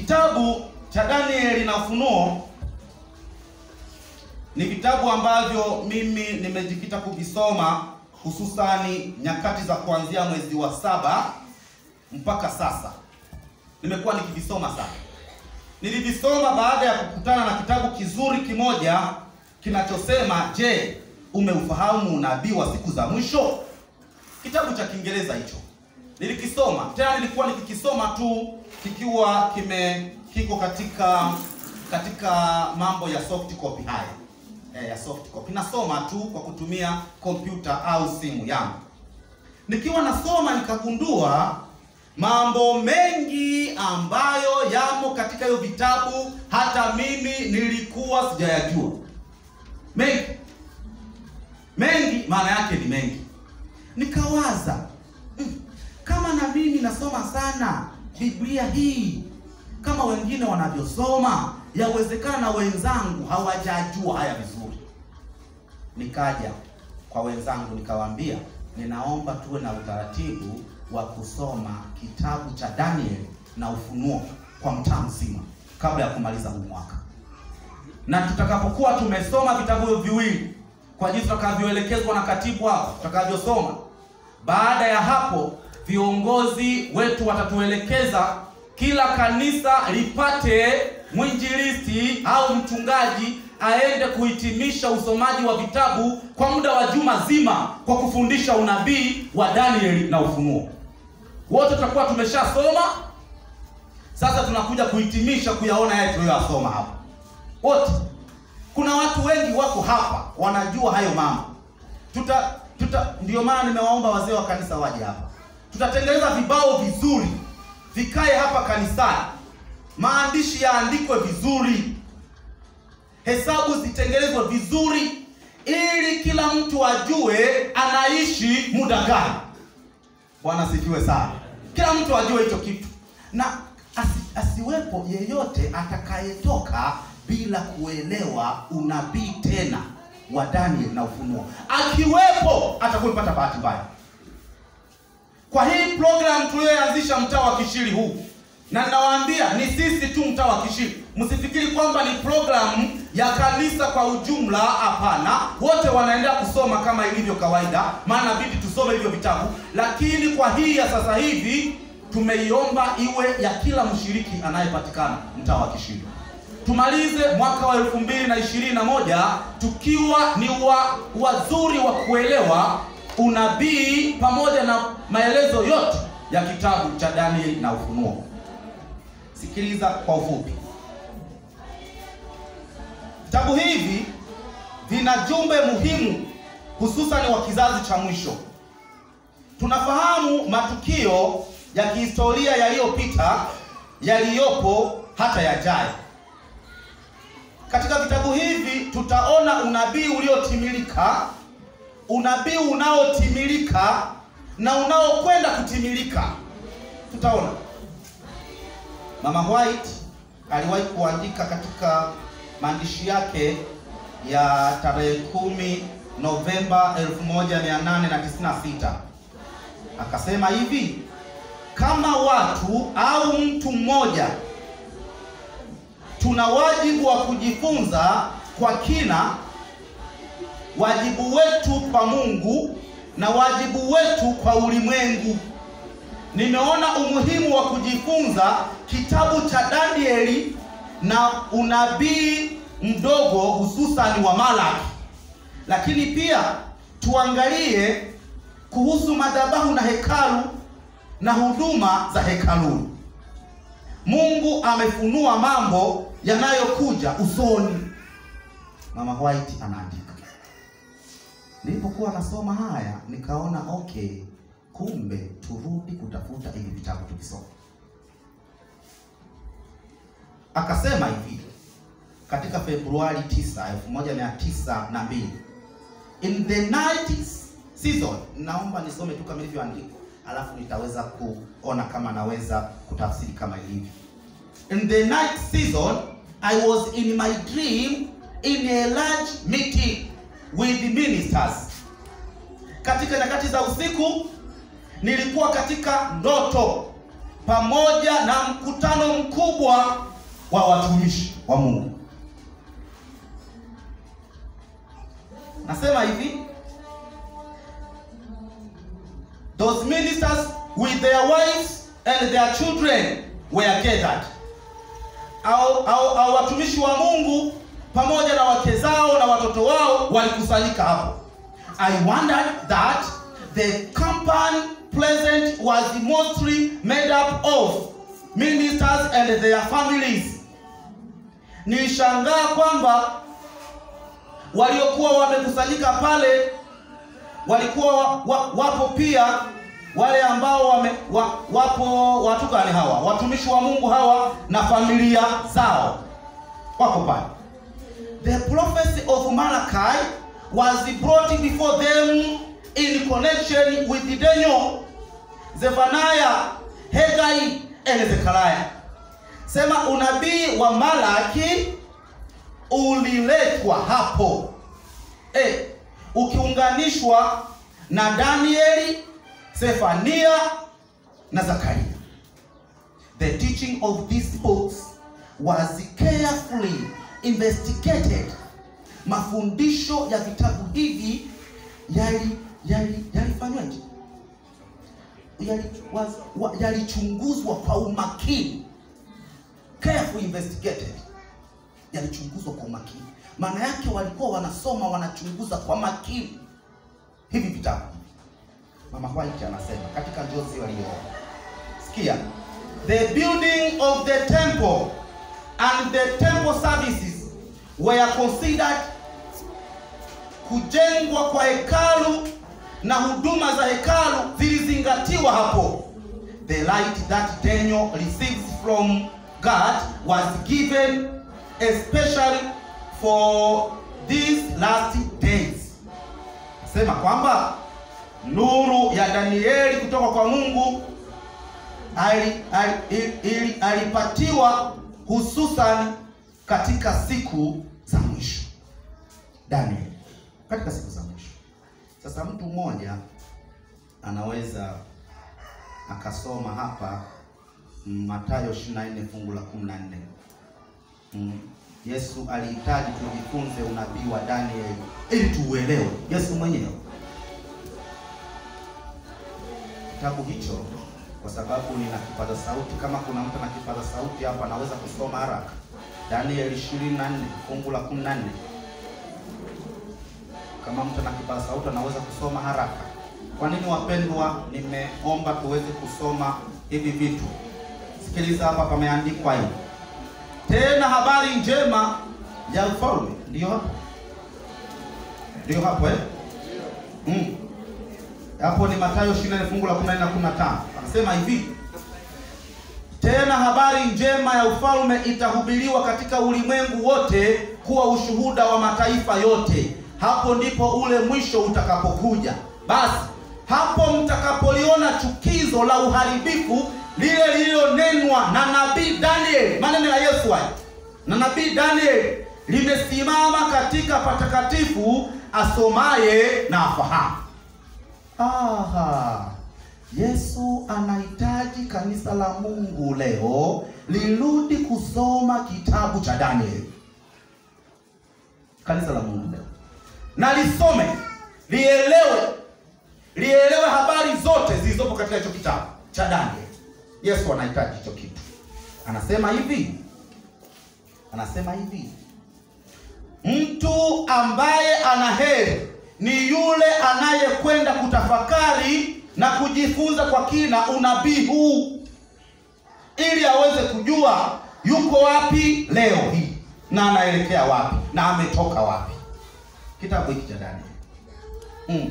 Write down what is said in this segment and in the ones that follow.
Kitabu cha Danieli na Ufunuo ni vitabu ambavyo mimi nimejikita kuvisoma, hususani nyakati za kuanzia mwezi wa 7 mpaka sasa. Nimekuwa nikivisoma sana. Nilivisoma baada ya kukutana na kitabu kizuri kimoja kinachosema, je, umeufahamu unabii wa siku za mwisho? Kitabu cha Kiingereza hicho. Nilikisoma. Tena nilikuwa nikikisoma tu kikiwa kiko katika mambo ya soft copy haya. Ya soft copy. Nasoma tu kwa kutumia kompyuta au simu yangu. Nikiwa nasoma nikagundua mambo mengi ambayo yamo katika hiyo vitabu hata mimi nilikuwa sijayajua. Mengi maana yake ni mengi. Nikawaza, kama na mimi nasoma sana Biblia hii kama wengine wanavyosoma, yawezekana na wenzangu hawajajua haya vizuri. Nikaja kwa wenzangu nikawaambia, ninaomba tuwe na utaratibu wa kusoma kitabu cha Daniel na Ufunuo kwa mtaa mzima kabla ya kumaliza huu mwaka. Na tutakapokuwa tumesoma vitabu viwili kwa jinsi tutakavyoelekezwa na katibu hapo, tutakavyosoma, baada ya hapo viongozi wetu watatuelekeza kila kanisa lipate mwinjilisti au mchungaji aende kuhitimisha usomaji wa vitabu kwa muda wa juma zima kwa kufundisha unabii wa Daniel na Ufunuo. Wote tutakuwa tumeshasoma. Sasa tunakuja kuhitimisha kuyaona yale tuliyosoma hapa. Wote. Kuna watu wengi wako hapa wanajua hayo mambo. Ndio maana nimewaomba wazee wa kanisa waje hapa. Tutatengeneza vibao vizuri vikae hapa kanisani. Maandishi yaandikwe vizuri. Hesabu zitengenezwe vizuri ili kila mtu ajue anaishi muda gani. Bwana sifiwe sana. Kila mtu ajue hicho kitu. Na asiwepo yeyote atakayetoka bila kuelewa unabii tena wa Daniel na Ufunuo. Akiwepo atakuwa mpata bahati mbaya. Kwa hii program tuliyoanzisha mtaa wa Kishiri huu, na ninawaambia ni sisi tu mtaa wa Kishiri. Msifikiri kwamba ni program ya kanisa kwa ujumla, hapana. Wote wanaendelea kusoma kama ilivyo kawaida, maana bidi tusome hivyo vitabu, lakini kwa hii ya sasa hivi tumeiomba iwe ya kila mshiriki anayepatikana mtaa wa Kishiri. Tumalize mwaka wa 2021 tukiwa ni wazuri wa kuelewa unabii pamoja na maelezo yote ya kitabu cha Daniel na Ufunuo. Sikiliza kwa ufupi. Vitabu hivi vina jumbe muhimu hususan wa kizazi cha mwisho. Tunafahamu matukio ya kihistoria yaliyopita, yaliyopo hata yajayo. Katika vitabu hivi tutaona unabii uliotimilika, unabii unaotimilika na unaokwenda kutimilika. Tutaona. Mama White aliwahi kuandika katika maandishi yake ya tarehe 10 Novemba 1896. Akasema hivi, kama watu au mtu mmoja tuna wajibu wa kujifunza kwa kina, wajibu wetu kwa Mungu na wajibu wetu kwa ulimwengu. Nimeona umuhimu wa kujifunza kitabu cha Danieli na unabii mdogo hususan wa Malaki. Lakini pia tuangalie kuhusu madhabahu na hekalu na huduma za hekalu. Mungu amefunua mambo yanayokuja usoni. Mama White anaandika. Nilipokuwa nasoma haya nikaona kumbe turudi kutafuta hivi vitabu tukisoma. Akasema hivi katika Februari 9, 1902. In the night season, naomba nisome tu kama ilivyoandikwa, alafu nitaweza kuona kama naweza kutafsiri kama ilivyo. In the night season, I was in my dream in a large meeting with the ministers. Katika nyakati za usiku nilikuwa katika ndoto pamoja na mkutano mkubwa wa watumishi wa Mungu. Nasema hivi, those ministers with their wives and their children were gathered. Au watumishi wa Mungu pamoja na wake zao na watoto wao walikusanyika hapo. I wondered that the company present was mostly made up of ministers and their families. Nilishangaa kwamba waliokuwa wamekusanyika pale walikuwa wapo pia wale ambao wapo watu gani hawa? Watumishi wa Mungu hawa na familia zao wako pale. The prophecy of Malachi was brought before them in connection with Daniel, Zephaniah, Haggai and Zechariah. Sema unabii wa Malaki uliletwa hapo, ukiunganishwa na Danieli, Zefania na Zakaria. The teaching of these books was carefully investigated. Mafundisho ya vitabu hivi yalifanywaje? Yalichunguzwa kwa umakini. Carefully investigated. Yalichunguzwa kwa umakini. Maana yake walikuwa wanasoma, wanachunguza kwa makini hivi vitabu. Mama White anasema katika njozi walioona. Sikia. The building of the temple and the temple services were considered. Kujengwa kwa hekalu na huduma za hekalu zilizingatiwa hapo. The light that Daniel receives from God was given especially for these last days. Sema kwamba nuru ya Danieli kutoka kwa Mungu alipatiwa hususan katika siku za mwisho. Daniel katika siku za mwisho. Sasa mtu mmoja anaweza akasoma hapa Mathayo 24 fungu la 14. Yesu alihitaji tujifunze unabii wa Daniel ili tuuelewe. Yesu mwenyewe. Kitabu hicho kwa sababu nina kipaza sauti, kama kuna mtu ana kipaza sauti hapa anaweza kusoma haraka. Daniel 24 fungu la 14. Kama mtu ana kipaza sauti anaweza kusoma haraka. Kwa nini wapendwa, nimeomba tuweze kusoma hivi vitu. Sikiliza hapa pameandikwa hivi. Tena habari njema ya ufalme. Ndio hapo. Ndio hapo Hapo ni Mathayo 24 fungu la 14 na 15. Anasema hivi. Tena habari njema ya ufalme itahubiriwa katika ulimwengu wote kuwa ushuhuda wa mataifa yote. Hapo ndipo ule mwisho utakapokuja. Basi hapo mtakapoliona chukizo la uharibifu lile lililonenwa na nabii Daniel, maneno ya Yesu haya, na nabii Daniel limesimama katika patakatifu, asomaye na afahamu. Yesu anahitaji kanisa la Mungu leo lirudi kusoma kitabu cha Daniel. Kanisa la Mungu leo na lisome, lielewe habari zote zilizopo katika hicho kitabu cha Daniel. Yesu anahitaji hicho kitu. Anasema hivi. Mtu ambaye ana heri ni yule anayekwenda kutafakari na kujifunza kwa kina unabii huu, ili aweze kujua yuko wapi leo hii na anaelekea wapi na ametoka wapi. Kitabu hiki cha Daniel.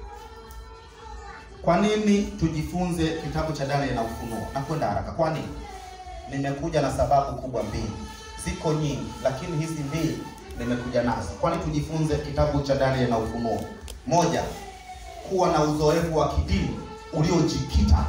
Kwa nini tujifunze kitabu cha Daniel na Ufunuo? Na kwenda haraka. Kwa nini? Nimekuja na sababu kubwa mbili. Ziko nyingi, lakini hizi mbili nimekuja nazo. Kwa nini tujifunze kitabu cha Daniel na Ufunuo? Moja, kuwa na uzoefu wa kidini uliojikita.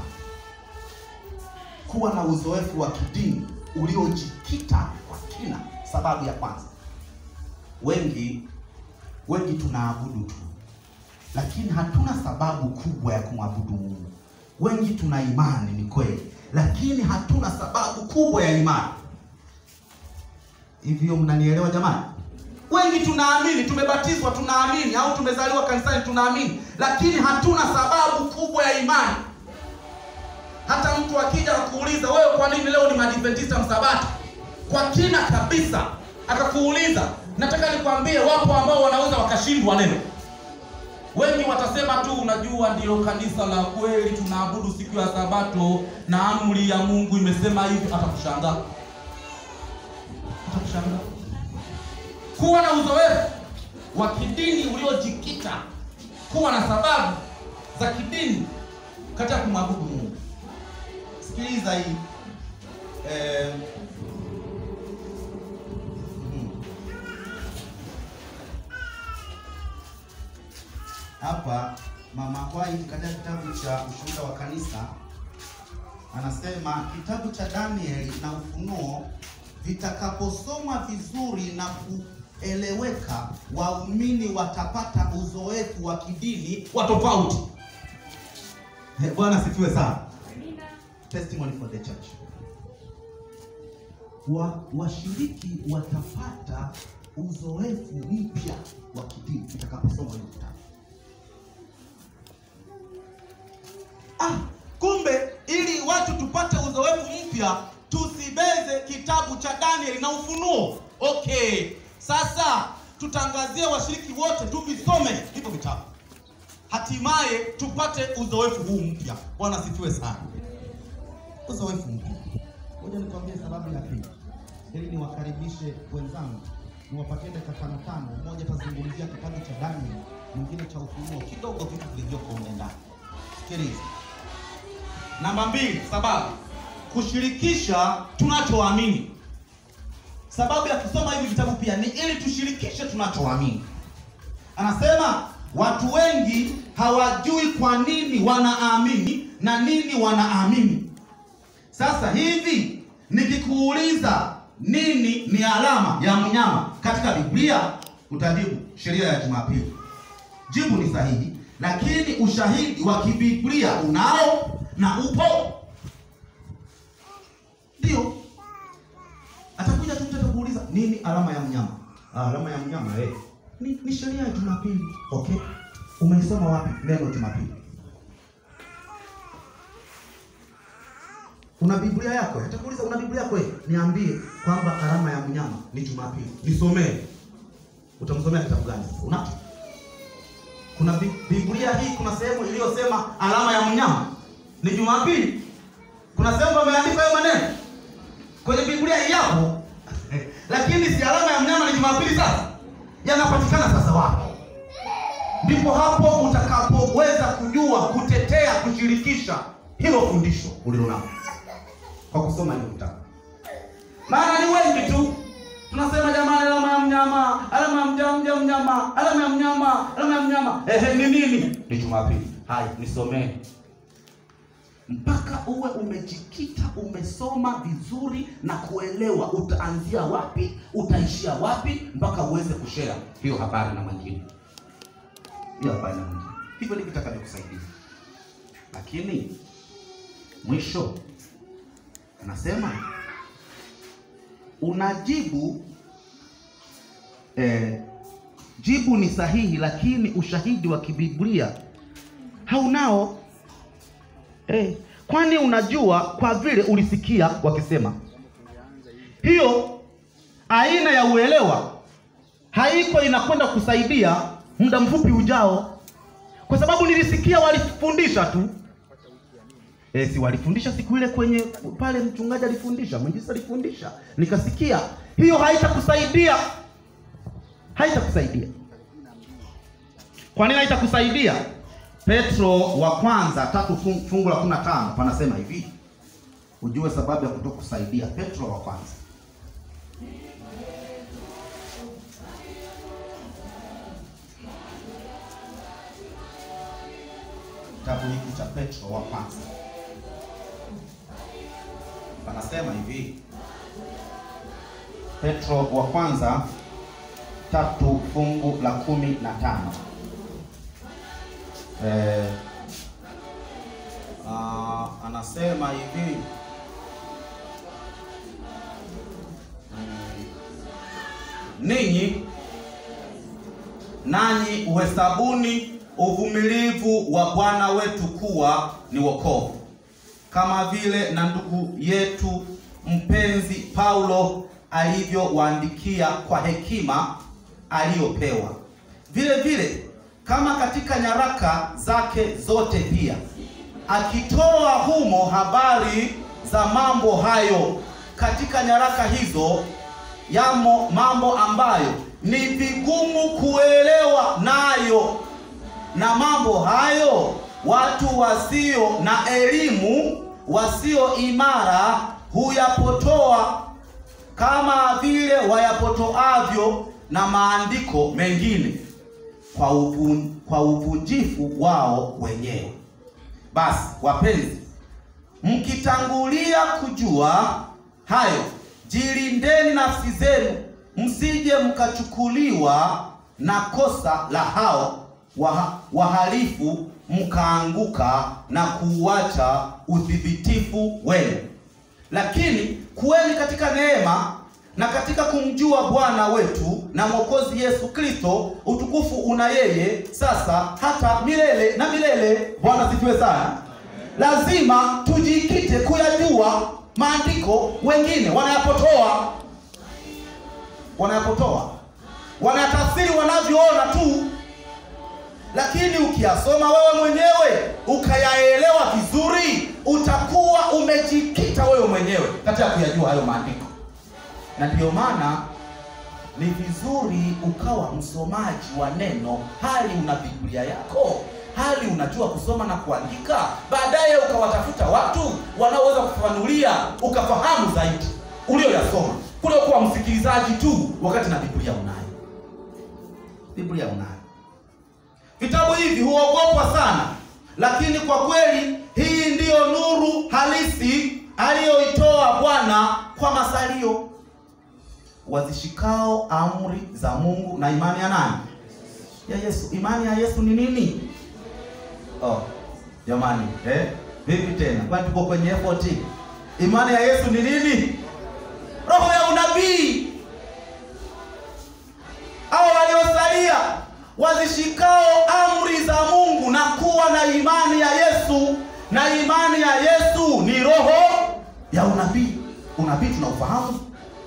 Kuwa na uzoefu wa kidini uliojikita kwa kina. Sababu ya kwanza. Wengi tunaabudu tu, lakini hatuna sababu kubwa ya kumwabudu Mungu. Wengi tuna imani, ni kweli, lakini hatuna sababu kubwa ya imani. Hivyo mnanielewa jamani? Wengi tunaamini, tumebatizwa tunaamini, au tumezaliwa kanisani tunaamini, lakini hatuna sababu kubwa ya imani. Hata mtu akija kukuuliza wewe kwa nini leo ni Adventista msabato, kwa kina kabisa akakuuliza, nataka nikwambie wapo ambao wanaweza wakashindwa neno. Wengi watasema tu unajua ndio kanisa la kweli, tunaabudu siku ya Sabato na amri ya Mungu imesema hivi. Atakushangaa. Atakushangaa. Kuwa na uzoefu wa kidini uliojikita, kuwa na sababu za kidini katika kumwabudu Mungu. Sikiliza hii. Hapa Mama White katika kitabu cha Ushuhuda wa Kanisa anasema kitabu cha Danieli na Ufunuo vitakaposomwa vizuri na kueleweka, waumini watapata uzoefu wa kidini wa tofauti. Bwana sifiwe sana. Amina. Testimony for the church. Washiriki watapata uzoefu mpya wa kidini vitakaposomwa hiyo kitabu. Kumbe ili watu tupate uzoefu mpya, tusibeze kitabu cha Danieli na Ufunuo. Okay. Sasa tutangazie washiriki wote tuvisome hivyo vitabu, hatimaye tupate uzoefu huu mpya. Bwana sifiwe sana. Uzoefu mpya. Ngoja nikwambie sababu ya pili. Ili niwakaribishe wenzangu, niwapatie dakika 5. Mmoja atazungumzia kitabu cha Danieli, mwingine cha Ufunuo, kidogo vitu vilivyoko huko ndani. Sikiliza. Namba 2, sababu kushirikisha tunachoamini. Sababu ya kusoma hivi vitabu pia ni ili tushirikishe tunachoamini. Anasema watu wengi hawajui kwa nini wanaamini na nini wanaamini. Sasa hivi nikikuuliza nini ni alama ya mnyama katika Biblia, utajibu sheria ya Jumapili. Jibu ni sahihi, lakini ushahidi wa kibiblia unao na upo. Ndio. Atakuja tu kuuliza nini alama ya mnyama? Alama ya mnyama ni sheria ya Jumapili. Okay. Umeisoma wapi neno Jumapili? Una Biblia yako? Atakuuliza una Biblia yako? Niambie kwamba alama ya mnyama ni Jumapili. Nisomee. Utamsomea kitabu gani? Unacho? Kuna Biblia hii kuna sehemu iliyosema alama ya mnyama ni Jumapili? Kuna sehemu pameandikwa hayo maneno? Kwenye Biblia hii hapo. Lakini si alama ya mnyama ni Jumapili sasa? Yanapatikana sasa wapi? Ndipo hapo utakapoweza kujua kutetea, kushirikisha hilo fundisho ulilonalo kwa kusoma hiyo kitabu. Maana ni wengi tu tunasema jamani, alama ya mnyama, alama ya mnyama, alama ya mnyama, alama ya mnyama. Ni nini? Ni Jumapili. Hai, nisomee. Mpaka uwe umejikita, umesoma vizuri na kuelewa utaanzia wapi, utaishia wapi, mpaka uweze kushare hiyo habari na mwingine. Hiyo habari na mwingine. Hivyo ndivyo nitakavyokusaidia. Lakini mwisho anasema unajibu jibu ni sahihi, lakini ushahidi wa kibiblia haunao. Kwani unajua kwa vile ulisikia wakisema. Hiyo aina ya uelewa haiko inakwenda kusaidia muda mfupi ujao, kwa sababu nilisikia walifundisha tu. Si walifundisha siku ile kwenye pale mchungaji alifundisha, mwinjisi alifundisha, nikasikia. Hiyo haitakusaidia. Haitakusaidia. Kwa nini haitakusaidia? Petro wa kwanza 3 fungu la 15 panasema hivi. Ujue sababu ya kutokusaidia. Petro wa kwanza. Kitabu hiki cha Petro wa kwanza panasema hivi. Petro wa kwanza 3 fungu la 15. Anasema hivi. ninyi nanyi uhesabuni uvumilivu wa Bwana wetu kuwa ni wokovu, kama vile na ndugu yetu mpenzi Paulo alivyowaandikia kwa hekima aliyopewa, vile vile kama katika nyaraka zake zote pia, akitoa humo habari za mambo hayo. Katika nyaraka hizo yamo mambo ambayo ni vigumu kuelewa nayo, na mambo hayo watu wasio na elimu, wasio imara huyapotoa, kama vile wayapotoavyo na maandiko mengine kwa uvunjifu wao wenyewe. Basi wapenzi, mkitangulia kujua hayo, jilindeni nafsi zenu, msije mkachukuliwa na kosa la hao wahalifu, mkaanguka na kuuacha uthibitifu wenu. Lakini kuweni katika neema na katika kumjua Bwana wetu na Mwokozi Yesu Kristo. Utukufu una yeye sasa hata milele na milele. Bwana sifiwe sana. Lazima tujikite kuyajua maandiko. Wengine wanayapotoa, wanatafsiri wanavyoona tu, lakini ukiyasoma wewe mwenyewe ukayaelewa vizuri, utakuwa umejikita wewe mwenyewe katika kuyajua hayo maandiko. Na ndio maana ni vizuri ukawa msomaji wa neno, hali una Biblia yako, hali unajua kusoma na kuandika. Baadaye ukawatafuta watu wanaoweza kufafanulia, ukafahamu zaidi ulioyasoma, kule kuwa msikilizaji tu wakati na Biblia unayo. Vitabu hivi huogopwa sana, lakini kwa kweli hii ndiyo nuru halisi aliyoitoa Bwana kwa masalio wazishikao amri za Mungu na imani ya nani? Ya Yesu. Imani ya Yesu ni nini? Jamani, vipi tena? Kwa tuko kwenye effort. Imani ya Yesu ni nini? Roho ya unabii. Hao waliosalia wazishikao amri za Mungu na kuwa na imani ya Yesu, na imani ya Yesu ni roho ya unabii. Unabii tunaufahamu?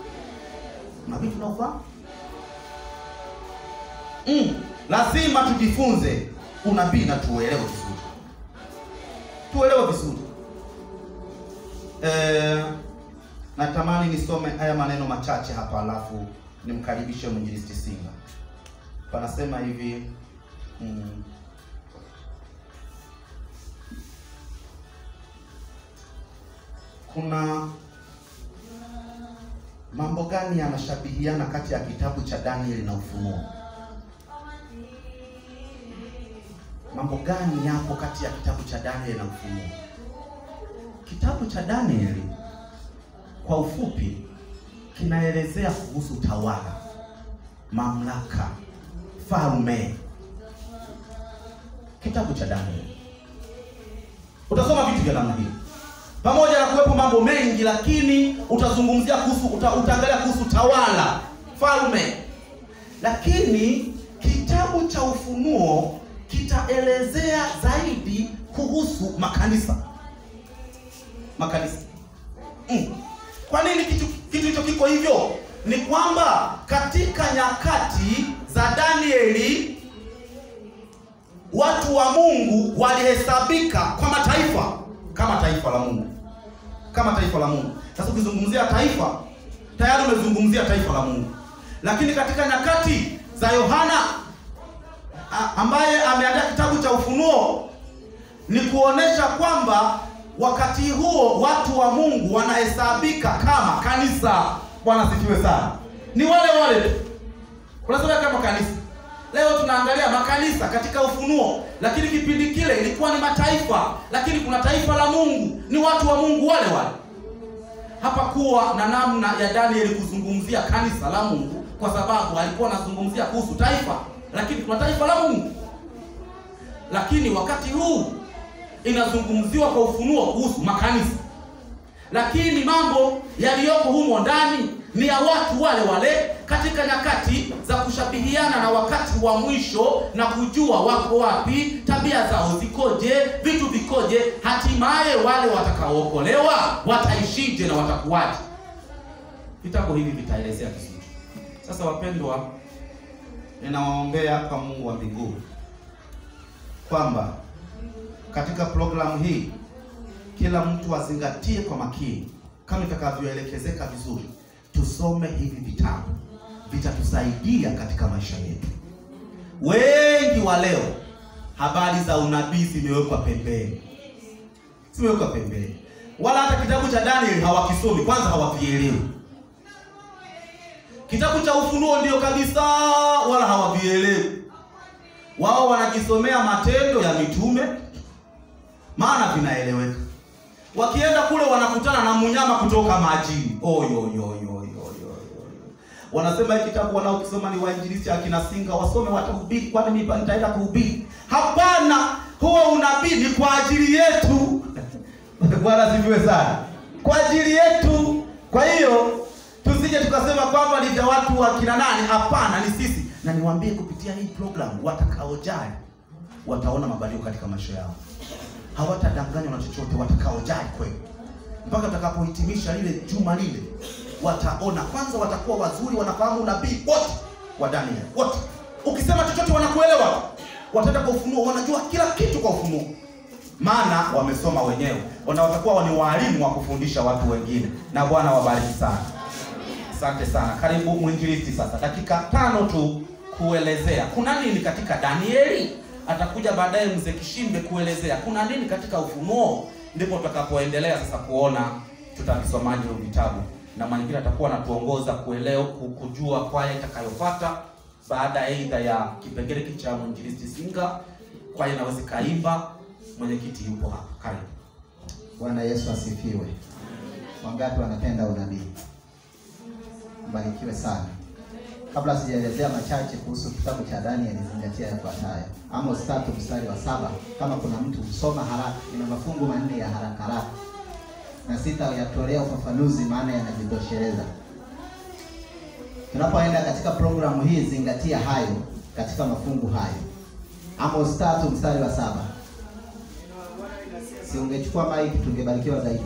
Lazima tujifunze unabii na tuelewe vizuri. Natamani nisome haya maneno machache hapa, alafu nimkaribishe mwinjilisti Singa. Panasema hivi, kuna mambo gani yanashabihiana kati ya kitabu cha Danieli na Ufunuo? Mambo gani yapo kati ya kitabu cha Danieli na Ufunuo? Kitabu cha Danieli kwa ufupi kinaelezea kuhusu tawala, mamlaka, falme. Kitabu cha Danieli utasoma vitu vya namna hii, pamoja na kuwepo mambo mengi, lakini utazungumzia kuhusu, utaangalia kuhusu tawala, falme. Lakini kitabu cha Ufunuo kitaelezea zaidi kuhusu makanisa. Kwa nini kitu hicho kiko hivyo? Ni kwamba katika nyakati za Danieli watu wa Mungu walihesabika kwa mataifa kama taifa la Mungu. Sasa ukizungumzia taifa, tayari umezungumzia taifa la Mungu. Lakini katika nyakati za Yohana ambaye ameandika kitabu cha Ufunuo, ni kuonesha kwamba wakati huo watu wa Mungu wanahesabika kama kanisa. Bwana sifiwe sana. Ni wale unasema kama kanisa. Leo tunaangalia makanisa katika Ufunuo, lakini kipindi kile ilikuwa ni mataifa, lakini kuna taifa la Mungu, ni watu wa Mungu wale. Hapa kuwa na namna ya Danieli kuzungumzia kanisa la Mungu, kwa sababu alikuwa anazungumzia kuhusu taifa, lakini kuna taifa la Mungu. Lakini wakati huu inazungumziwa kwa Ufunuo kuhusu makanisa. lakini mambo yaliyoko humo ndani ni ya watu wale wale katika nyakati za kushabihiana na wakati wa mwisho na kujua wako wapi, tabia zao zikoje, vitu vikoje, hatimaye wale watakaookolewa wataishije na watakuwaje. Vitabu hivi vitaelezea vizuri. Sasa wapendwa, ninawaombea kwa Mungu wa mbinguni kwamba katika programu hii kila mtu azingatie kwa makini kama itakavyoelekezeka vizuri. Tusome hivi vitabu, vitatusaidia katika maisha yetu. Wengi wa leo habari za unabii zimewekwa pembeni. Zimewekwa pembeni. Wala hata kitabu cha Daniel hawakisomi, kwanza hawavielewi. Kitabu cha Ufunuo ndio kabisa, wala hawavielewi. Wao wanajisomea Matendo ya Mitume, maana vinaeleweka. Wakienda kule wanakutana na mnyama kutoka majini. Wanasema hiki kitabu wanaokisoma ni wainjilisti akina Singa, wasome watahubiri, kwani mimi nitaenda kuhubiri. Hapana, huo unabii ni kwa ajili yetu. Bwana sifiwe sana. Kwa ajili yetu. Kwa hiyo tusije tukasema kwamba ni vya watu wa kina nani. Hapana, ni sisi. Na niwaambie kupitia hii program watakaojali wataona mabadiliko katika maisha yao. Hawatadanganywa na chochote, watakaojali kweli. Mpaka tutakapohitimisha lile juma lile, wataona kwanza, watakuwa wazuri, wanafahamu unabii wote wa Daniel. Wote. Ukisema chochote wanakuelewa. Wataenda kwa Ufunuo, wanajua kila kitu kwa Ufunuo. Maana wamesoma wenyewe. Watakuwa ni walimu wa kufundisha watu wengine. Na Bwana wabariki sana. Asante sana. Karibu mwinjilisti sasa. Dakika 5 tu kuelezea kuna nini katika Danieli. Atakuja baadaye mzee Kishimbe kuelezea kuna nini katika Ufunuo. Ndipo tutakapoendelea sasa kuona tutavisomaje hizo vitabu. Na mwingine atakuwa anatuongoza kuelewa, kujua kwaya itakayofuata baada aidha ya kipengele cha mwinjilisti Singa. Kwaya inaweza kaimba, mwenyekiti yupo hapa. Karibu. Bwana Yesu asifiwe. Wangapi wanapenda unabii? Mbarikiwe sana. Kabla sijaelezea machache kuhusu kitabu cha Daniel, zingatia yafuatayo. Amos 3 mstari wa 7. Kama kuna mtu usoma haraka, ina mafungu 4 ya haraka. Na sitayatolea ufafanuzi maana yanajitosheleza. Tunapoenda katika programu hii, zingatia hayo katika mafungu hayo. Amos 3 mstari wa 7. Si ungechukua mic tungebarikiwa zaidi.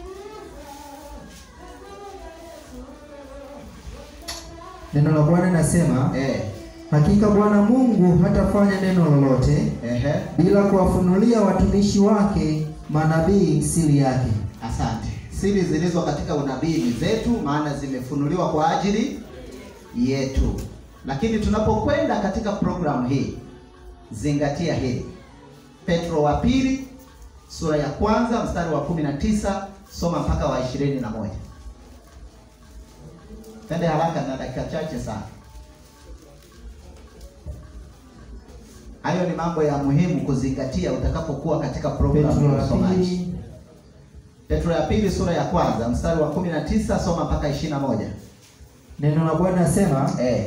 Neno la Bwana linasema, hakika Bwana Mungu hatafanya neno lolote bila kuwafunulia watumishi wake manabii siri yake. Asante. Siri zilizo katika unabii ni zetu, maana zimefunuliwa kwa ajili yetu. Lakini tunapokwenda katika programu hii, zingatia hili. Petro wa pili sura ya 1 mstari wa 19, soma mpaka wa 21. Tende haraka na dakika chache sana. Hayo ni mambo ya muhimu kuzingatia utakapokuwa katika programu ya usomaji. Petro ya pili sura ya 1 mstari wa 19, soma mpaka 21. Neno la Bwana nasema,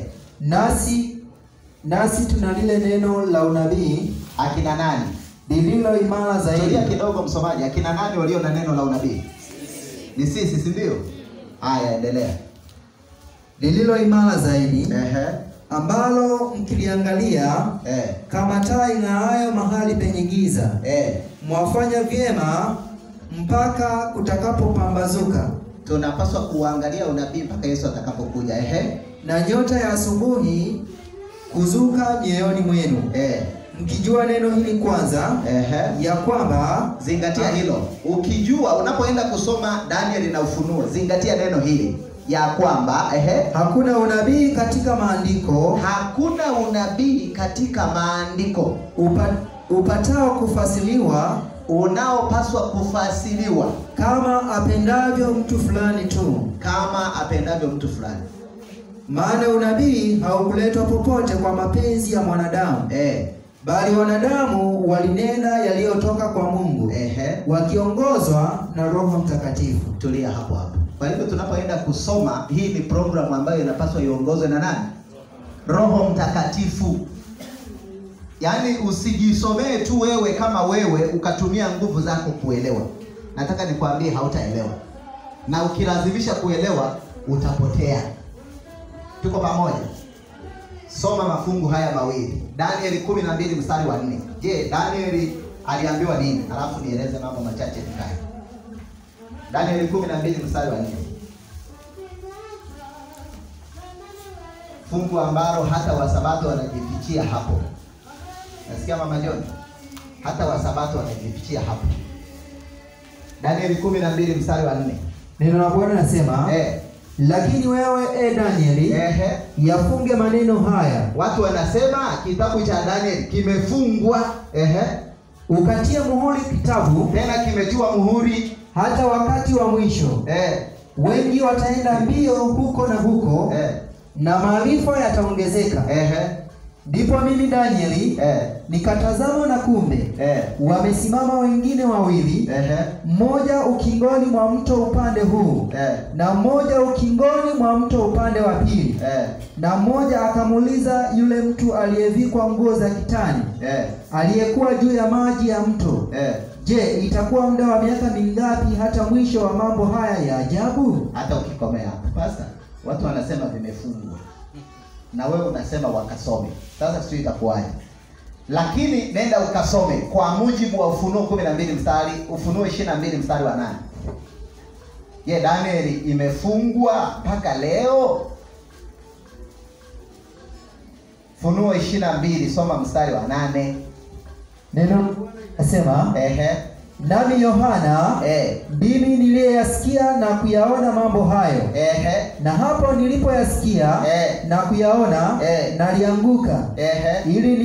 nasi tuna lile neno la unabii. Akina nani? Lililo imara zaidi. Tulia kidogo msomaji. Akina nani walio na neno la unabii? Ni sisi, si ndio? Haya, endelea. Lililo imara zaidi, ambalo mkiliangalia kama taa ing'aayo mahali penye giza, mwafanya vyema mpaka kutakapopambazuka. Tunapaswa kuangalia unabii mpaka Yesu atakapokuja. Na nyota ya asubuhi kuzuka mioyoni mwenu. Mkijua neno hili kwanza, ya kwamba, zingatia hilo. Ukijua, unapoenda kusoma Daniel na Ufunuo, zingatia neno hili. Ya kwamba, hakuna unabii katika maandiko. Hakuna unabii katika maandiko. Upatao kufasiliwa, unaopaswa kufasiliwa kama apendavyo mtu fulani tu. Kama apendavyo mtu fulani. Maana unabii haukuletwa popote kwa mapenzi ya mwanadamu. Bali wanadamu walinena yaliyotoka kwa Mungu. Wakiongozwa na Roho Mtakatifu. Tulia hapo hapo. Kwa hivyo tunapoenda kusoma, hii ni programu ambayo inapaswa iongozwe na nani? Roho Mtakatifu. Yaani usijisomee tu wewe kama wewe ukatumia nguvu zako kuelewa. Nataka nikwambie hautaelewa. na ukilazimisha kuelewa utapotea. Tuko pamoja? Soma mafungu haya mawili. Danieli 12 mstari wa 4. Je, Danieli aliambiwa nini? Alafu nieleze mambo machache nikae. Danieli 12 mstari wa 4. Fungu ambalo hata wasabato wanajifichia hapo. Nasikia Mama John? Hata wasabato wanajifichia hapo. Danieli 12 mstari wa 4. Neno la Bwana nasema, lakini wewe Danieli, yafunge maneno haya. Watu wanasema kitabu cha Danieli kimefungwa. Ukatie muhuri kitabu, tena kimetiwa muhuri hata wakati wa mwisho. Wengi wataenda mbio huko na huko, na maarifa yataongezeka. Ndipo mimi Danieli nikatazama, na kumbe wamesimama wengine wawili, mmoja ukingoni mwa mto upande huu, na mmoja ukingoni mwa mto upande wa pili. Na mmoja akamuuliza yule mtu aliyevikwa nguo za kitani, aliyekuwa juu ya maji ya mto, je, itakuwa muda wa miaka mingapi hata mwisho wa mambo haya ya ajabu? Hata ukikomea hapo pastor, watu wanasema vimefungwa, na wewe unasema wakasome. Sasa sio itakuwaje? Lakini nenda ukasome kwa mujibu wa Ufunuo 22 mstari wa 8. Je, Danieli imefungwa mpaka leo? Ufunuo 22 soma mstari wa 8. Neno nasema, nami Yohana ndimi niliyeyasikia na kuyaona mambo hayo. Na hapo nilipoyasikia na kuyaona, nalianguka ili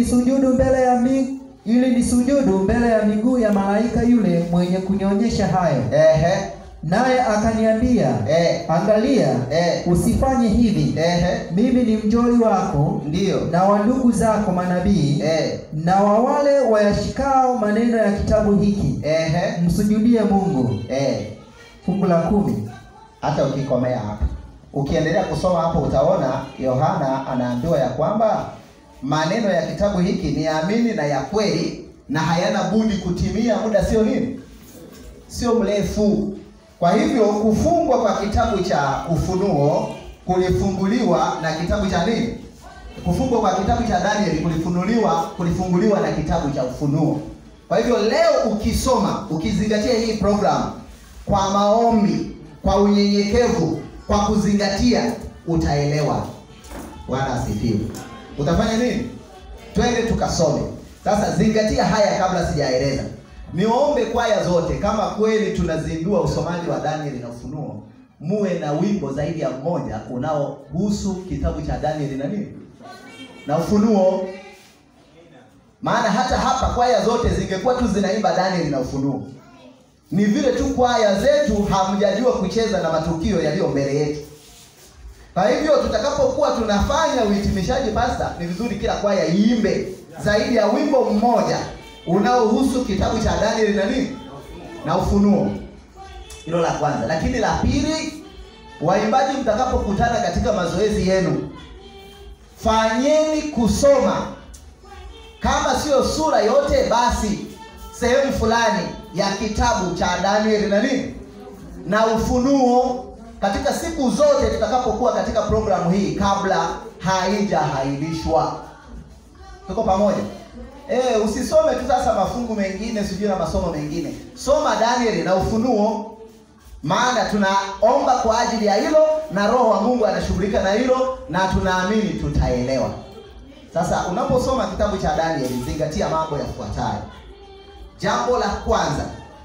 nisujudu mbele ya miguu ya malaika yule mwenye kunionyesha hayo. Naye akaniambia, angalia, usifanye hivi. Mimi ni mjoli wako, ndio, na wa ndugu zako manabii, na wa wale wayashikao maneno ya kitabu hiki. Msujudie Mungu. Fungu la 10. Hata ukikomea hapo, ukiendelea kusoma hapo, utaona Yohana anaambiwa ya kwamba maneno ya kitabu hiki ni amini na ya kweli, na hayana budi kutimia muda sio nini? Sio mrefu. Kwa hivyo kufungwa kwa kitabu cha Ufunuo kulifunguliwa na kitabu cha nini? Kufungwa kwa kitabu cha Danieli kulifunguliwa na kitabu cha Ufunuo. Kwa hivyo leo ukisoma, ukizingatia hii program kwa maombi, kwa unyenyekevu, kwa kuzingatia, utaelewa. Bwana asifiwe. Utafanya nini? Twende tukasome. Sasa zingatia haya kabla sijaeleza. Niombe kwaya zote, kama kweli tunazindua usomaji wa Danieli na Ufunuo, muwe na wimbo zaidi ya mmoja unaohusu kitabu cha Danieli na nini? Na Ufunuo. Maana hata hapa kwaya zote zingekuwa tu zinaimba Danieli na Ufunuo. Ni vile tu kwaya zetu hamjajua kucheza na matukio yaliyo mbele yetu. Kwa hivyo tutakapokuwa tunafanya uhitimishaji pastor, ni vizuri kila kwaya iimbe zaidi ya wimbo mmoja unaohusu kitabu cha Danieli na nini? Na Ufunuo. Hilo la kwanza. Lakini la pili, waimbaji mtakapokutana katika mazoezi yenu, fanyeni kusoma, kama sio sura yote, basi sehemu fulani ya kitabu cha Danieli na nini? Na Ufunuo, katika siku zote tutakapokuwa katika programu hii kabla haijahairishwa. Tuko pamoja? Usisome tu sasa mafungu mengine sijui na masomo mengine. Soma Danieli na Ufunuo, maana tunaomba kwa ajili ya hilo, na Roho wa Mungu anashughulika na hilo, na tunaamini tutaelewa. Sasa unaposoma kitabu cha Danieli, zingatia mambo yafuatayo. Jambo la kwanza,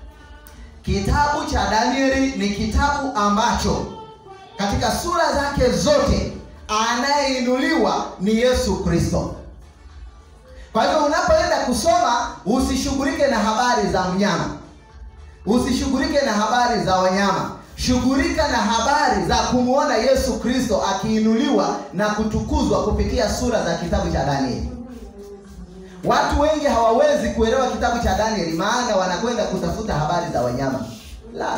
kitabu cha Danieli ni kitabu ambacho katika sura zake zote anayeinuliwa ni Yesu Kristo. Kwa hivyo unapoenda kusoma, usishughulike na habari za mnyama, usishughulike na habari za wanyama, shughulika na habari za kumuona Yesu Kristo akiinuliwa na kutukuzwa kupitia sura za kitabu cha Danieli. Watu wengi hawawezi kuelewa kitabu cha Danieli, maana wanakwenda kutafuta habari za wanyama. La,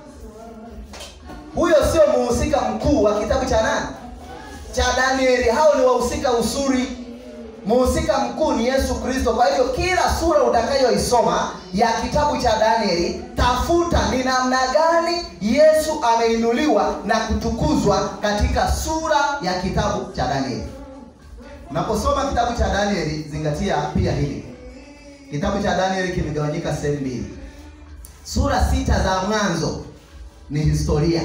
huyo sio muhusika mkuu wa kitabu cha nani? Cha Danieli. Hao ni wahusika usuri. Mhusika mkuu ni Yesu Kristo. Kwa hivyo kila sura utakayoisoma ya kitabu cha Danieli, tafuta ni namna gani Yesu ameinuliwa na kutukuzwa katika sura ya kitabu cha Danieli. Unaposoma kitabu cha Danieli, zingatia pia hili. Kitabu cha Danieli kimegawanyika sehemu mbili. Sura 6 za mwanzo ni historia.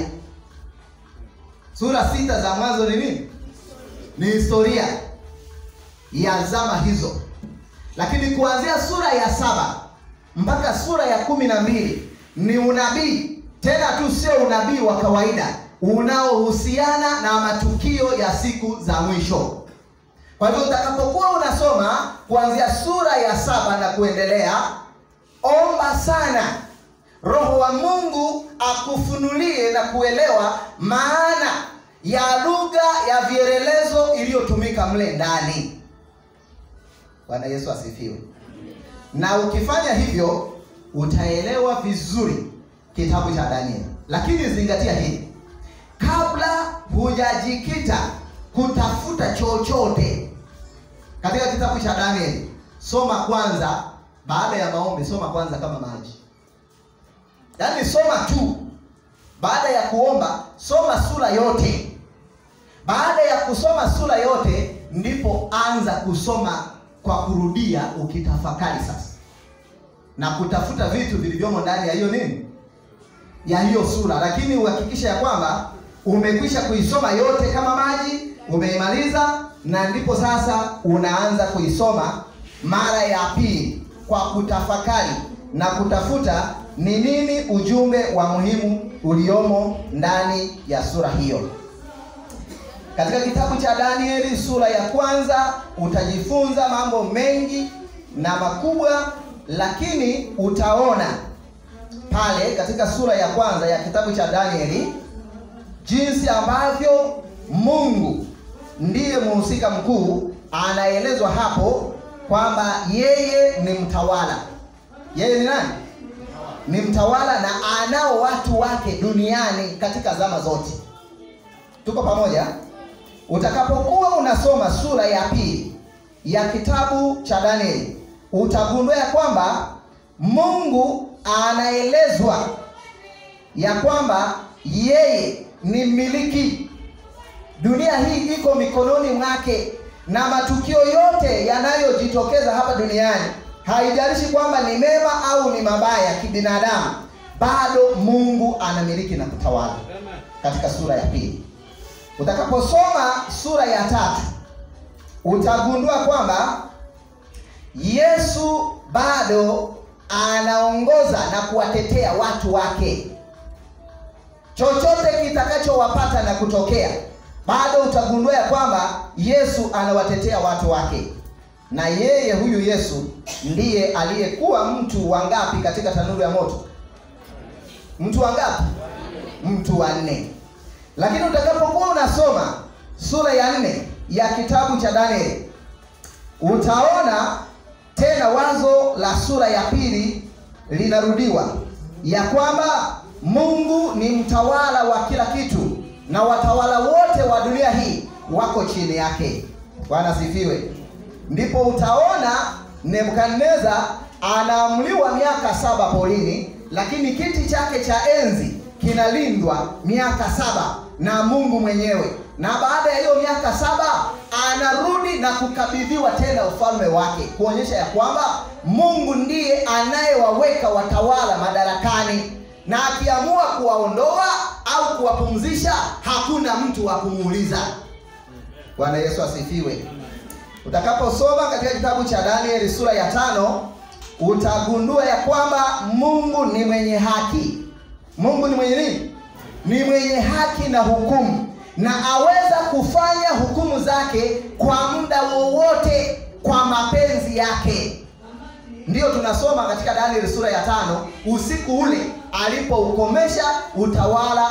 Sura 6 za mwanzo ni nini? Ni historia ya zama hizo. Lakini kuanzia sura ya 7 mpaka sura ya 12 ni unabii. Tena tu sio unabii wa kawaida, unaohusiana na matukio ya siku za mwisho. Kwa hivyo utakapokuwa unasoma kuanzia sura ya 7 na kuendelea, omba sana Roho wa Mungu akufunulie na kuelewa maana ya lugha ya vielelezo iliyotumika mle ndani. Bwana Yesu asifiwe. Na ukifanya hivyo utaelewa vizuri kitabu cha Danieli. Lakini zingatia hili, kabla hujajikita kutafuta chochote katika kitabu cha Danieli, soma kwanza. Baada ya maombi, soma kwanza kama maji. Yaani soma tu. Baada ya kuomba, soma sura yote. Baada ya kusoma sura yote, ndipo anza kusoma kwa kurudia, ukitafakari sasa na kutafuta vitu vilivyomo ndani ya hiyo nini, ya hiyo sura. Lakini uhakikisha ya kwamba umekwisha kuisoma yote kama maji, umeimaliza, na ndipo sasa unaanza kuisoma mara ya pili kwa kutafakari na kutafuta ni nini ujumbe wa muhimu uliomo ndani ya sura hiyo. Katika kitabu cha Danieli sura ya kwanza utajifunza mambo mengi na makubwa, lakini utaona pale katika sura ya kwanza ya kitabu cha Danieli jinsi ambavyo Mungu ndiye mhusika mkuu. Anaelezwa hapo kwamba yeye ni mtawala. Yeye ni nani? Ni mtawala, na anao watu wake duniani katika zama zote. Tuko pamoja? Utakapokuwa unasoma sura ya pili ya kitabu cha Danieli, utagundua ya kwamba Mungu anaelezwa ya kwamba yeye ni mmiliki. Dunia hii iko mikononi mwake, na matukio yote yanayojitokeza hapa duniani, haijalishi kwamba ni mema au ni mabaya kibinadamu, bado Mungu anamiliki na kutawala. Katika sura ya pili, utakaposoma sura ya 3, utagundua kwamba Yesu bado anaongoza na kuwatetea watu wake. Chochote kitakachowapata na kutokea, bado utagundua ya kwamba Yesu anawatetea watu wake. Na yeye huyu Yesu ndiye aliyekuwa mtu wangapi katika tanuru ya moto? Mtu wangapi? Mtu wa 4. Lakini utakapokuwa unasoma sura ya 4 ya kitabu cha Danieli, utaona tena wazo la sura ya pili linarudiwa, ya kwamba Mungu ni mtawala wa kila kitu na watawala wote wa dunia hii wako chini yake. Bwana sifiwe. Ndipo utaona Nebukadneza anaamliwa miaka 7 porini, lakini kiti chake cha enzi kinalindwa miaka 7 na Mungu mwenyewe. Na baada ya hiyo miaka 7 anarudi na kukabidhiwa tena ufalme wake, kuonyesha ya kwamba Mungu ndiye anayewaweka watawala madarakani, na akiamua kuwaondoa au kuwapumzisha, hakuna mtu wa kumuuliza. Bwana Yesu asifiwe. Utakaposoma katika kitabu cha Danieli sura ya 5, utagundua ya kwamba Mungu ni mwenye haki. Mungu ni mwenye nini? Ni mwenye haki na hukumu, na aweza kufanya hukumu zake kwa muda wowote kwa mapenzi yake. Ndiyo tunasoma katika Danieli sura ya 5, usiku ule alipoukomesha utawala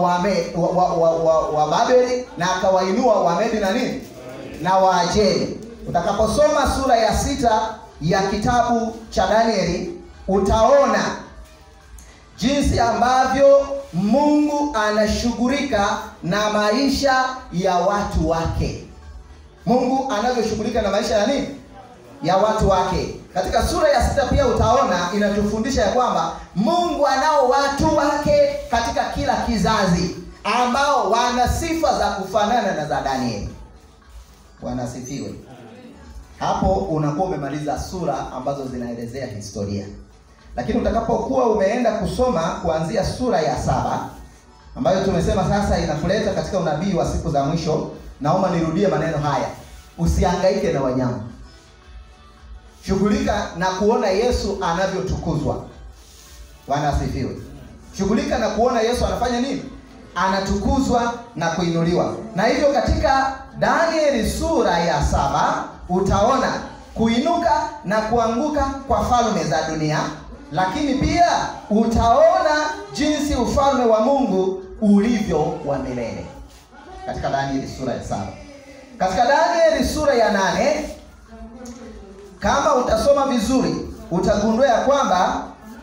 wa Babeli, na akawainua Wamedi na nini? Na Waajemi. Utakaposoma sura ya 6 ya kitabu cha Danieli, utaona jinsi ambavyo Mungu anashughulika na maisha ya watu wake. Mungu anavyoshughulika na maisha ya nini? Ya watu wake. Katika sura ya 6 pia utaona inatufundisha ya kwamba Mungu anao watu wake katika kila kizazi ambao wana sifa za kufanana na za Danieli. Wanasifiwe. Hapo unakuwa umemaliza sura ambazo zinaelezea historia. Lakini utakapokuwa umeenda kusoma kuanzia sura ya 7 ambayo tumesema sasa inakuleta katika unabii wa siku za mwisho, naomba nirudie maneno haya. Usihangaike na wanyama. Shughulika na kuona Yesu anavyotukuzwa. Bwana asifiwe. Shughulika na kuona Yesu anafanya nini? Anatukuzwa na kuinuliwa. Na hivyo katika Danieli sura ya 7 utaona kuinuka na kuanguka kwa falme za dunia, lakini pia utaona jinsi ufalme wa Mungu ulivyo wa milele. Katika Danieli sura ya 7. Katika Danieli sura ya 8 kama utasoma vizuri utagundua ya kwamba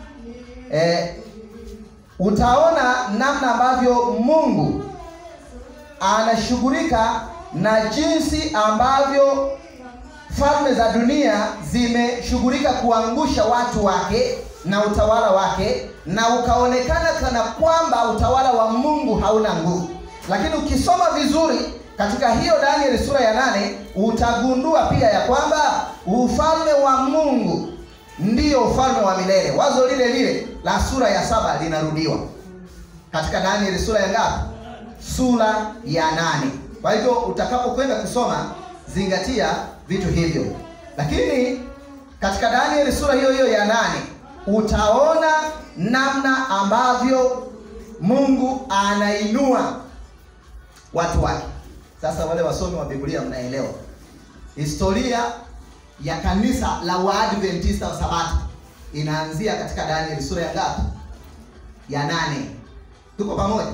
utaona namna ambavyo Mungu anashughulika na jinsi ambavyo falme za dunia zimeshughulika kuangusha watu wake na utawala wake, na ukaonekana kana kwamba utawala wa Mungu hauna nguvu. Lakini ukisoma vizuri katika hiyo Danieli sura ya 8 utagundua pia ya kwamba ufalme wa Mungu ndio ufalme wa milele. Wazo lile lile la sura ya 7 linarudiwa katika Danieli sura ya ngapi? Sura ya 8. Kwa hivyo utakapokwenda kusoma zingatia vitu hivyo. Lakini katika Danieli sura hiyo hiyo ya 8 utaona namna ambavyo Mungu anainua watu wake. Sasa wale wasomi wa Biblia mnaelewa. Historia ya kanisa la Waadventista wa Sabato inaanzia katika Danieli sura ya ngapi? Ya 8. Tuko pamoja?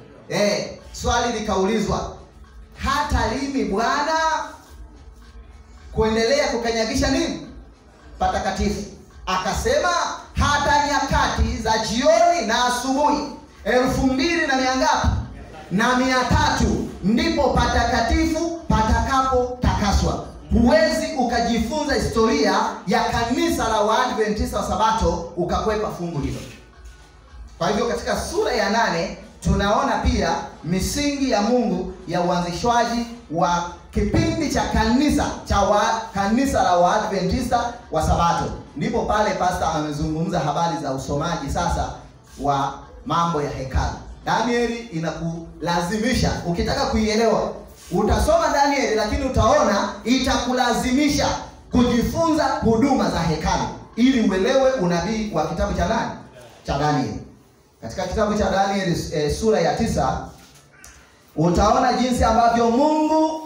Swali likaulizwa, hata lini Bwana kuendelea kukanyagisha nini? Patakatifu. Akasema hata nyakati za jioni na asubuhi 2,000 na 300 ndipo patakatifu patakapo takaswa. Huwezi ukajifunza historia ya kanisa la Waadventista wa Sabato ukakwepa fungu hilo. Kwa hivyo katika sura ya 8 tunaona pia misingi ya Mungu ya uanzishwaji wa kipindi cha kanisa la Waadventista wa Sabato. Ndipo pale pastor amezungumza habari za usomaji sasa wa mambo ya hekalu. Danieli inakulazimisha, ukitaka kuielewa utasoma Danieli, lakini utaona itakulazimisha kujifunza huduma za hekalu ili uelewe unabii wa kitabu cha nani? Cha Danieli. Katika kitabu cha Danieli sura ya 9 utaona jinsi ambavyo Mungu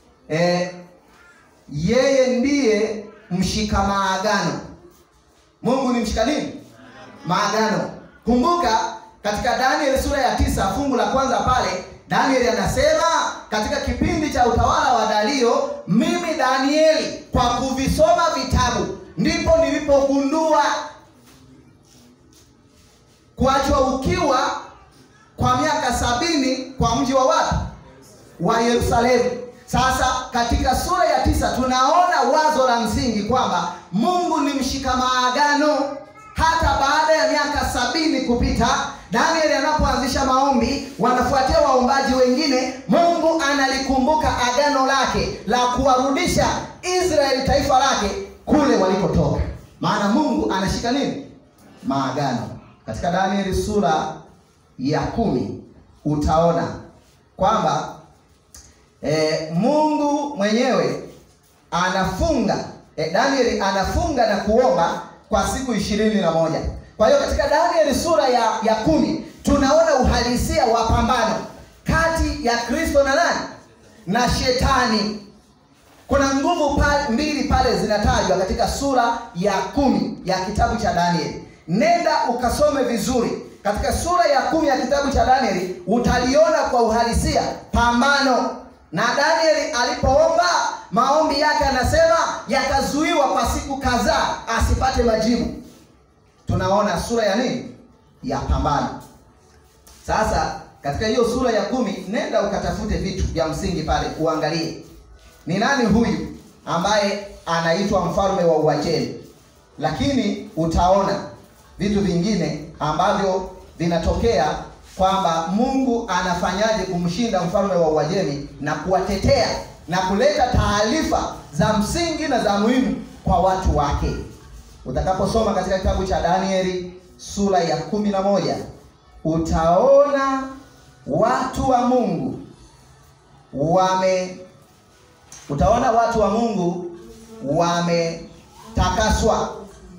yeye ndiye mshika maagano. Mungu ni mshika nini? Maagano. Kumbuka katika Danieli sura ya 9 fungu la kwanza pale Danieli anasema katika kipindi cha utawala wa Dario, mimi Danieli kwa kuvisoma vitabu ndipo nilipogundua kuachwa ukiwa kwa miaka 70 kwa mji wa wapi? Wa Yerusalemu. Sasa katika sura ya 9 tunaona wazo la msingi kwamba Mungu ni mshika maagano. Hata baada ya miaka 70 kupita, Danieli anapoanzisha maombi, wanafuatia waombaji wengine, Mungu analikumbuka agano lake la kuwarudisha Israeli, taifa lake, kule walikotoka. Maana Mungu anashika nini? Maagano. Katika Danieli sura ya 10 utaona kwamba Mungu mwenyewe anafunga, Danieli anafunga na kuomba kwa siku 21. Kwa hiyo katika Danieli sura ya 10 tunaona uhalisia wa pambano kati ya Kristo na nani? Na Shetani. Kuna nguvu mbili pale zinatajwa katika sura ya 10 ya kitabu cha Danieli. Nenda ukasome vizuri. Katika sura ya 10 ya kitabu cha Danieli utaliona kwa uhalisia pambano. Na Danieli alipoomba, maombi yake anasema yakazuiwa kwa siku kadhaa asipate majibu. Tunaona sura ya nini? Ya pambano. Sasa katika hiyo sura ya 10 nenda ukatafute vitu vya msingi pale uangalie. ni nani huyu ambaye anaitwa mfalme wa Uajemi. Lakini utaona vitu vingine ambavyo vinatokea kwamba Mungu anafanyaje kumshinda mfalme wa Uajemi na kuwatetea na kuleta taarifa za msingi na za muhimu kwa watu wake. Utakaposoma katika kitabu cha Danieli sura ya 11, utaona watu wa Mungu wametakaswa.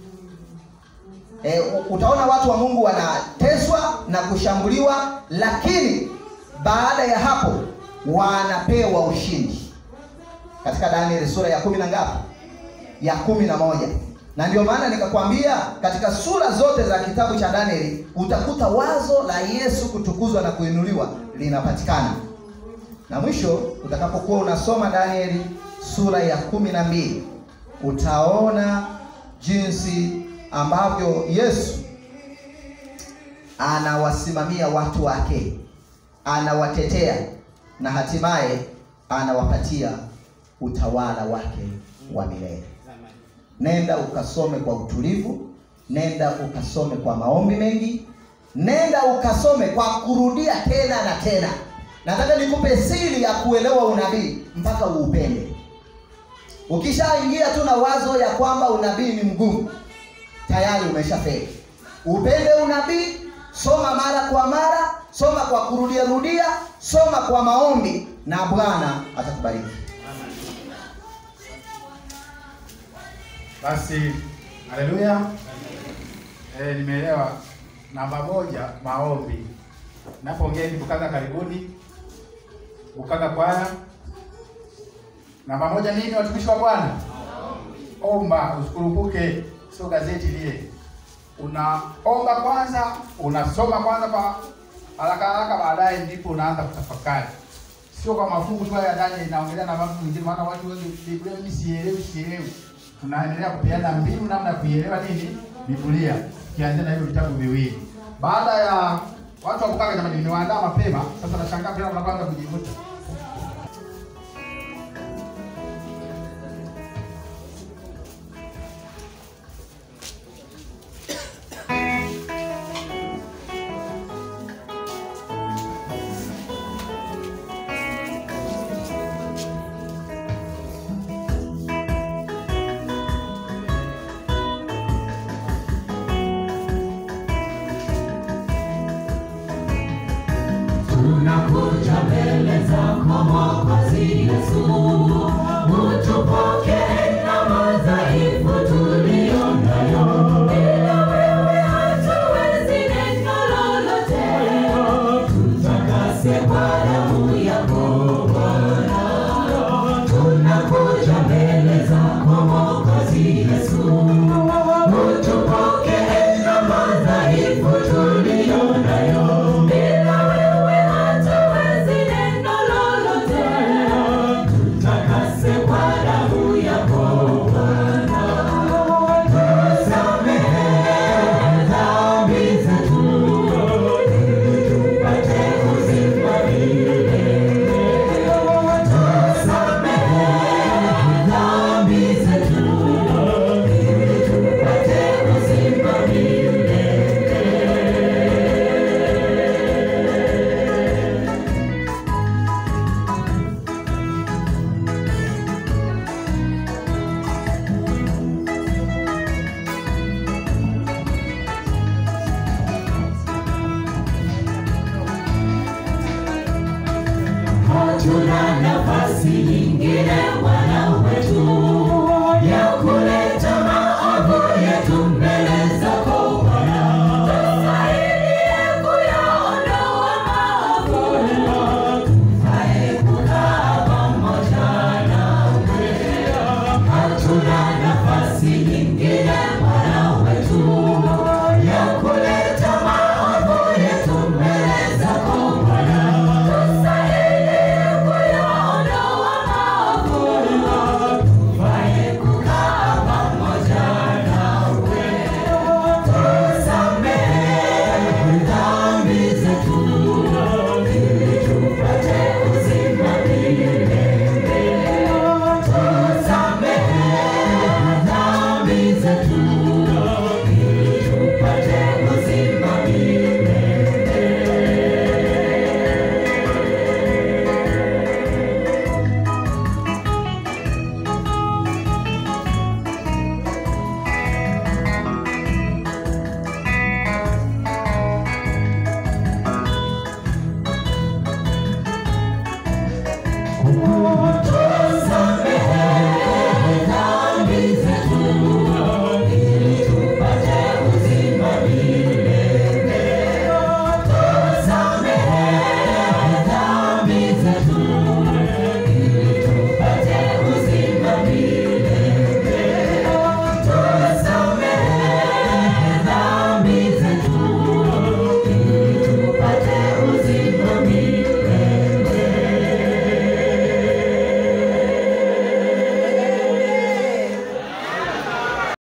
Utaona watu wa Mungu wanateswa na kushambuliwa, lakini baada ya hapo wanapewa ushindi. Katika Danieli sura ya 10 na ngapi? Ya 11. Na ndio maana nikakwambia katika sura zote za kitabu cha Danieli utakuta wazo la Yesu kutukuzwa na kuinuliwa linapatikana. Na mwisho utakapokuwa unasoma Danieli sura ya 12, utaona jinsi ambavyo Yesu anawasimamia watu wake, anawatetea na hatimaye anawapatia utawala wake wa milele. Nenda ukasome kwa utulivu, nenda ukasome kwa maombi mengi, nenda ukasome kwa kurudia tena na tena. Nataka nikupe siri ya kuelewa unabii mpaka uupende. Ukishaingia tu na wazo ya kwamba unabii ni mgumu, tayari umeshafeli. Upende unabii, soma mara kwa mara, soma kwa kurudia, soma kwa maombi, na Bwana atakubariki. Basi, haleluya. Nimeelewa. Namba 1, maombi. Napoongea ni Bukaga, karibuni. Bukaga kwaya. Namba 1 nini, watumishi wa Bwana? Omba, usikurupuke, sio gazeti lile. Unaomba kwanza, unasoma kwanza kwa haraka, baadaye ndipo unaanza kutafakari. Sio kwa mafungu tu ya ndani inaongelea na mambo mengine, maana watu wengi Biblia mimi sielewi. Tunaendelea kupeana mbinu namna ya kuielewa nini Biblia, kianza na hivyo vitabu viwili. Baada ya watu wa Bukaga, jamani, nimewaandaa mapema. Sasa nashangaa tena mnaanza kujivuta. Tunakuja mbele zako Mwokozi Yesu, utupokee.